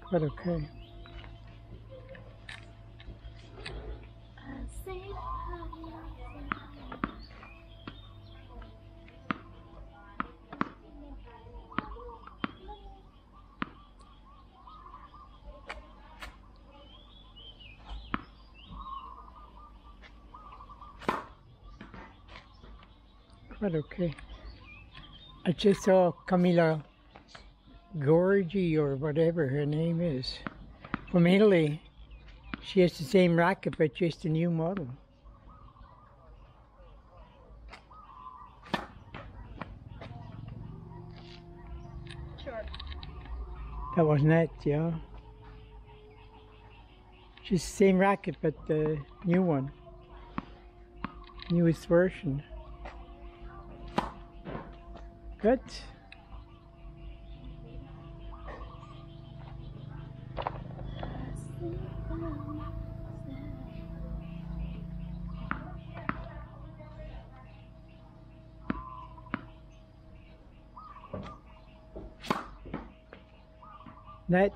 But okay. But okay. I just saw Camilla Gorgi or whatever her name is from Italy. She has the same racket but just a new model. Sure. That wasn't it, yeah. Just the same racket but the new one. Newest version. Good. Net.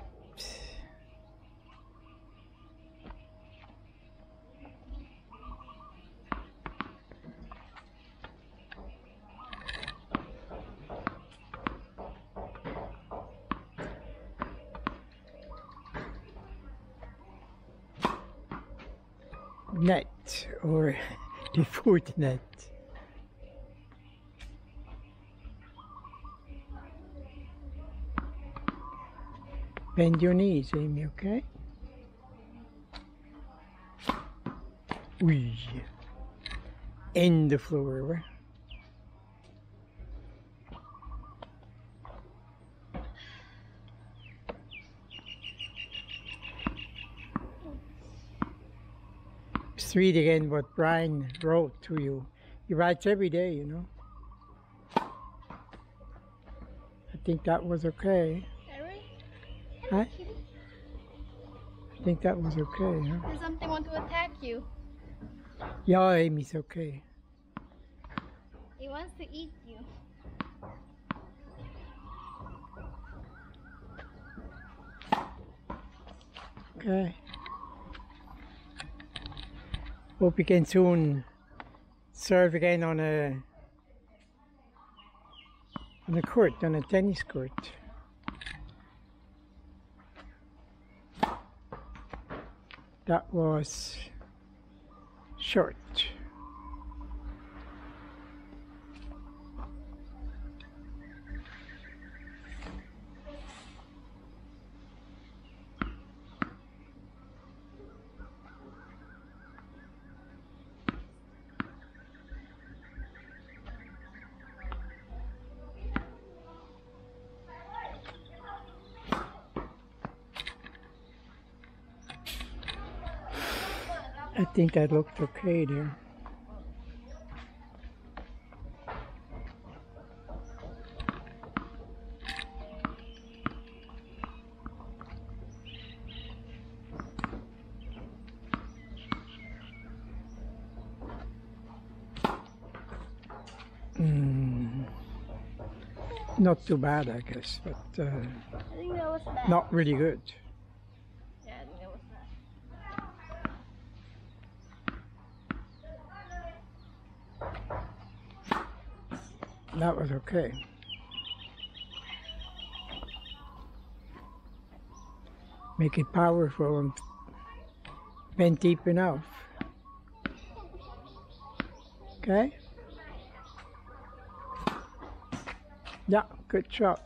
Net or the foot net. Bend your knees, Amy, okay? Ooh. In the floor. Just read again what Brian wrote to you. He writes every day, you know. I think that was okay. Huh? I think that was okay, huh? Does something want to attack you? Yeah, Amy's okay. He wants to eat you. Okay. Hope you can soon serve again on a court, on a tennis court. That was short. I think that looked okay there. Not too bad, I guess, but I think that was bad. not really good. Yeah, I think that was bad. That was okay. Make it powerful and bend deep enough. Okay? Yeah, good shot.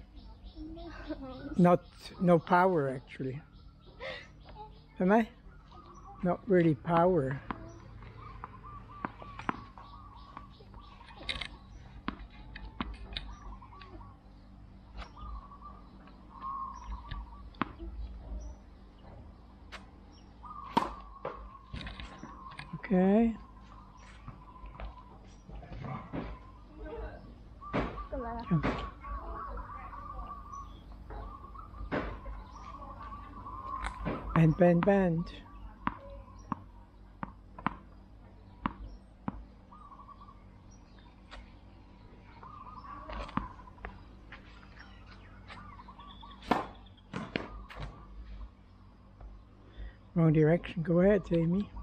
No power actually. Am I? Not really power. Okay. Bend, bend, bend. Wrong direction. Go ahead, Amy.